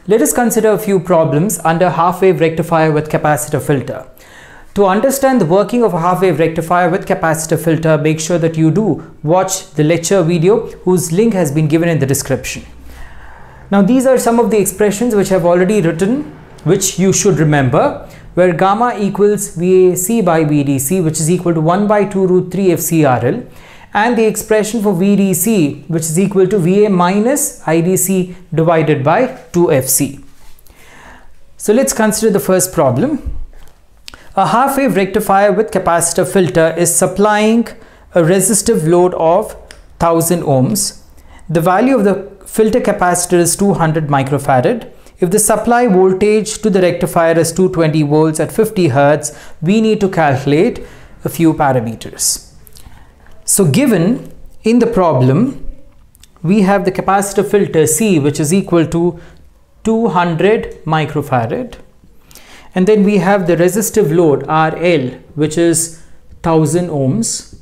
let us consider a few problems under half-wave rectifier with capacitor filter. To understand the working of a half-wave rectifier with capacitor filter, make sure that you do watch the lecture video whose link has been given in the description. Now these are some of the expressions which I have already written, which you should remember, where gamma equals VAC by VDC, which is equal to 1 by 2 root 3 FCRL, and the expression for VDC, which is equal to VA minus IDC divided by 2FC. So let's consider the first problem. A half-wave rectifier with capacitor filter is supplying a resistive load of 1000 ohms. The value of the filter capacitor is 200 microfarad. If the supply voltage to the rectifier is 220 volts at 50 Hertz, we need to calculate a few parameters. So given in the problem, we have the capacitor filter C, which is equal to 200 microfarad. And then we have the resistive load RL, which is 1000 ohms.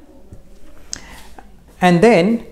And then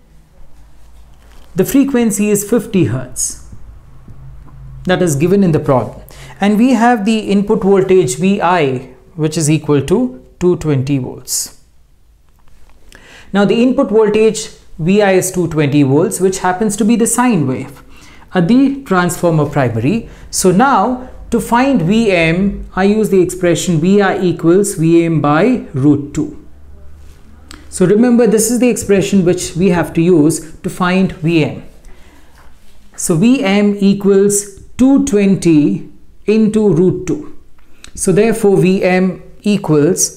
the frequency is 50 Hertz. That is given in the problem. And we have the input voltage VI, which is equal to 220 volts. Now the input voltage VI is 220 volts, which happens to be the sine wave at the transformer primary. So now to find Vm, I use the expression Vi equals Vm by root 2. So remember, this is the expression which we have to use to find Vm. So Vm equals 220 into root 2. So therefore Vm equals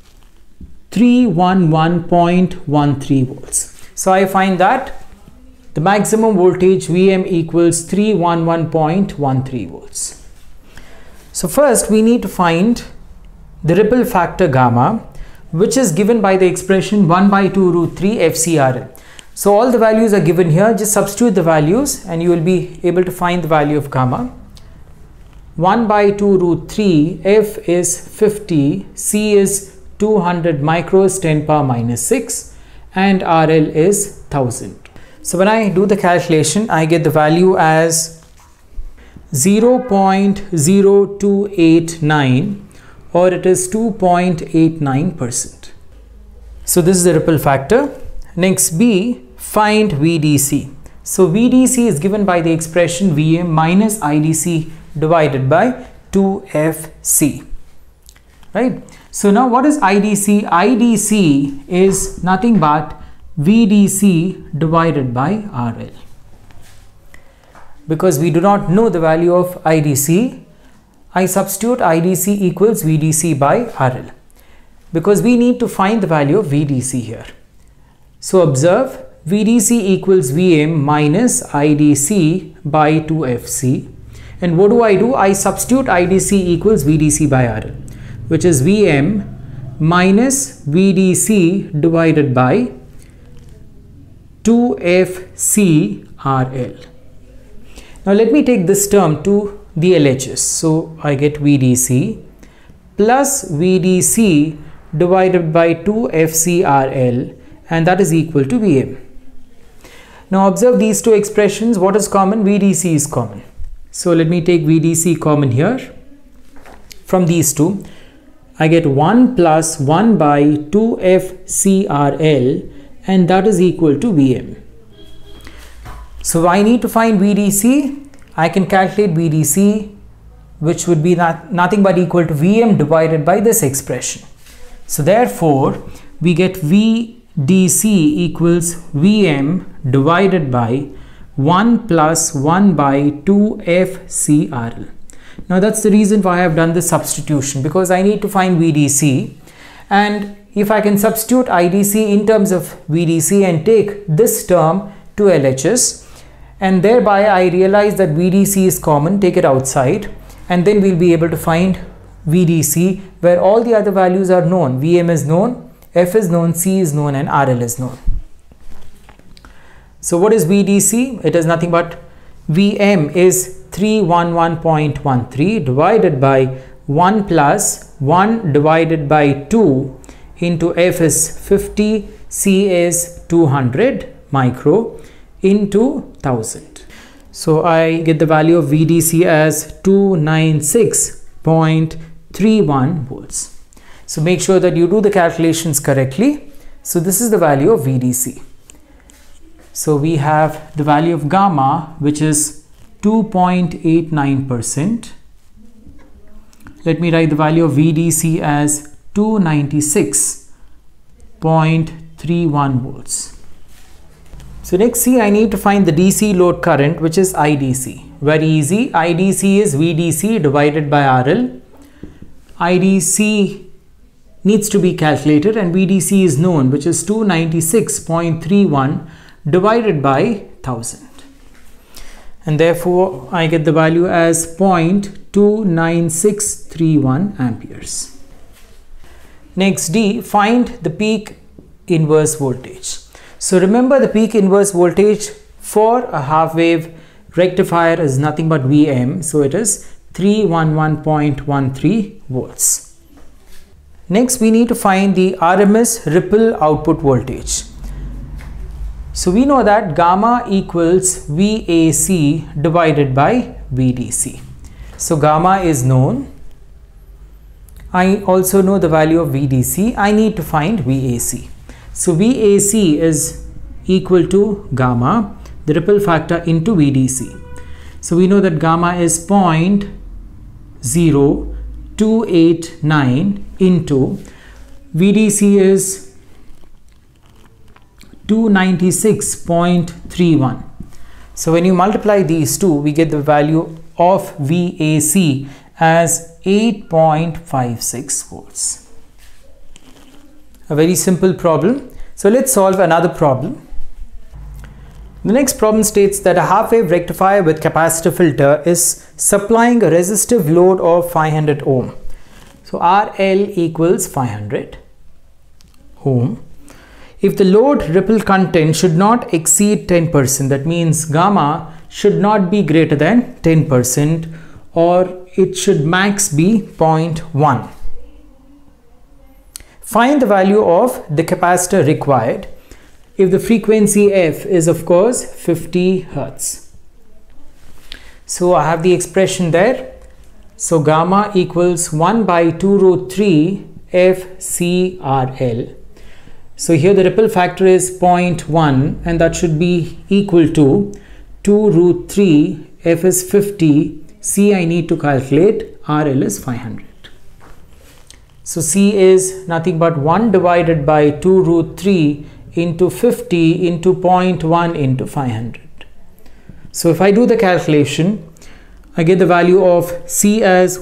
311.13 volts. So I find that the maximum voltage Vm equals 311.13 volts. So first we need to find the ripple factor gamma, which is given by the expression 1 by 2 root 3 FCRL. So all the values are given here. Just substitute the values and you will be able to find the value of gamma. 1 by 2 root 3, F is 50, C is 200 micros 10 power minus 6, and RL is 1000. So when I do the calculation, I get the value as 0.0289, or it is 2.89%. So this is the ripple factor. Next B, find VDC. So VDC is given by the expression Vm minus IDC divided by 2FC. Right? So now what is IDC? IDC is nothing but VDC divided by RL. Because we do not know the value of IDC, I substitute IDC equals VDC by RL. Because we need to find the value of VDC here. So observe, VDC equals Vm minus IDC by 2FC. And what do? I substitute IDC equals VDC by RL, which is Vm minus VDC divided by 2FC RL. Now let me take this term to the LHS. So I get VDC plus VDC divided by 2FCRL, and that is equal to Vm. Now observe these two expressions. What is common? VDC is common. So let me take VDC common here. From these two, I get 1 plus 1 by 2FCRL, and that is equal to Vm. So I need to find VDC. I can calculate VDC, which would be nothing but equal to Vm divided by this expression. So therefore, we get VDC equals Vm divided by 1 plus 1 by 2FCRL. Now that's the reason why I have done this substitution, because I need to find VDC, and if I can substitute IDC in terms of VDC and take this term to LHS, and thereby I realize that VDC is common, take it outside, and then we'll be able to find VDC where all the other values are known. Vm is known, F is known, C is known, and RL is known. So what is VDC? It is nothing but Vm is 311.13 divided by 1 plus 1 divided by 2 into F is 50, C is 200 micro into 1000. So I get the value of VDC as 296.31 volts. So make sure that you do the calculations correctly. So this is the value of VDC. So we have the value of gamma, which is 2.89%. Let me write the value of VDC as 296.31 volts. So next, see, I need to find the DC load current, which is IDC. Very easy. IDC is VDC divided by RL. IDC needs to be calculated and VDC is known, which is 296.31 divided by 1000. And therefore, I get the value as 0.29631 amperes. Next, D, find the peak inverse voltage. So remember, the peak inverse voltage for a half wave rectifier is nothing but Vm. So it is 311.13 volts. Next, we need to find the RMS ripple output voltage. So we know that gamma equals VAC divided by VDC. So gamma is known. I also know the value of VDC. I need to find VAC. So VAC is equal to gamma, the ripple factor, into VDC. So we know that gamma is 0.0289 into VDC is 296.31. So when you multiply these two, we get the value of VAC as 8.56 volts. A very simple problem. So let's solve another problem. The next problem states that a half wave rectifier with capacitor filter is supplying a resistive load of 500 ohm. So RL equals 500 ohm. If the load ripple content should not exceed 10%, that means gamma should not be greater than 10%, or it should max be 0.1. Find the value of the capacitor required if the frequency F is, of course, 50 Hertz. So I have the expression there. So gamma equals 1 by 2 root 3 FCRL. So here the ripple factor is 0.1 and that should be equal to 2 root 3, F is 50, C I need to calculate, RL is 500. So C is nothing but 1 divided by 2 root 3 into 50 into 0.1 into 500. So if I do the calculation, I get the value of C as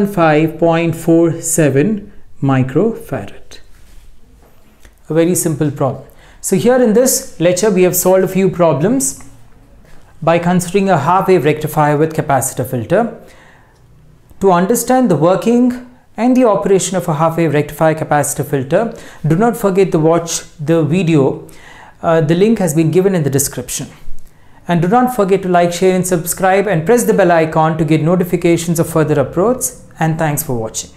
115.47 microfarad. A very simple problem. So here in this lecture, we have solved a few problems by considering a half wave rectifier with capacitor filter. To understand the working and the operation of a half wave rectifier capacitor filter, do not forget to watch the video. The link has been given in the description. And do not forget to like, share and subscribe and press the bell icon to get notifications of further uploads. And thanks for watching.